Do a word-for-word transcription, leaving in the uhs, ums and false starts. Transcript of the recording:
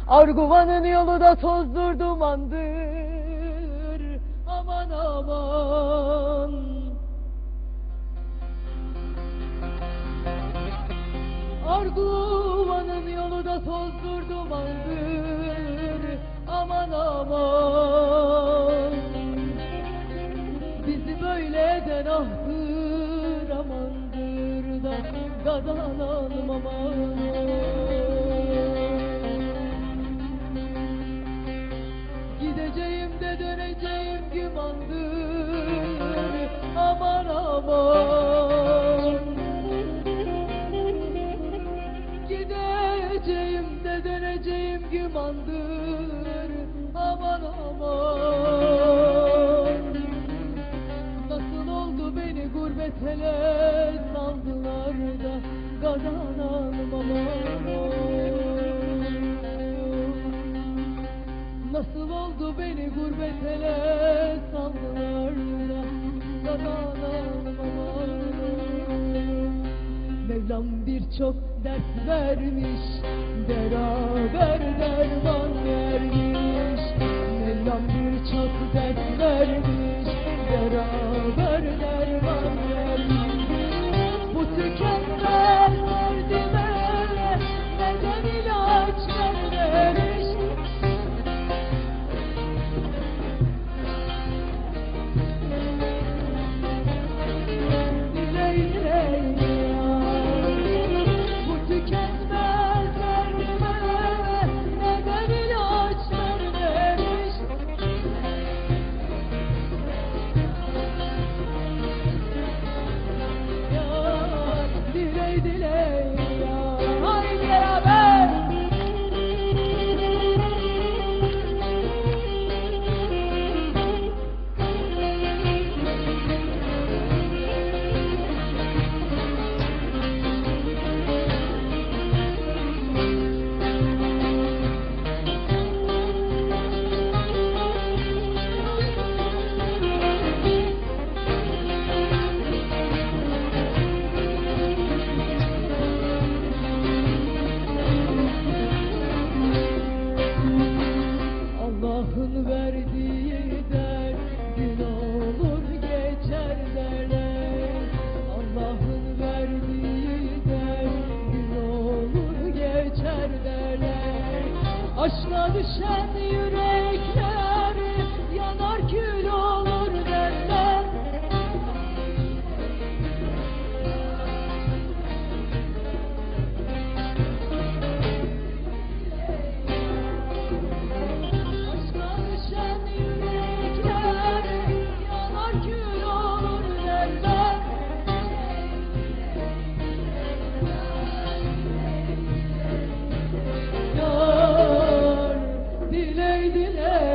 Arguvanın yolu da tozdur dumandır. Aman aman. Arguvanın yolu da tozdur dumandır. Aman aman. Bizi böyle eden ahtır amandır da kazanalım aman. Gideceğim de döneceğim gümandır. Aman aman. Gideceğim de döneceğim gümandır. Aman aman. Nasıl oldu beni gurbet ele saldılar da kazanalım aman. Nasıl oldu beni gurbet ele saldılar da kazanalım aman. Mevlam birçok dert vermiş, beraber derman vermiş. Mevlam birçok dert vermiş, beraber derman vermiş. Bu tükenmez derdime neden ilaç vermemiş? Diley diley ya, bu tükenmez derdime neden ilaç vermemiş? Ya diley diley ya, haydi beraber. Allah'ın verdiği der gün olur geçer derler. Allah'ın verdiği der gün olur geçer derler. Aşka düşen yürekler yanar kül olur derler. Aşka düşen yürekler yanar kül olur derler. Yar diley diley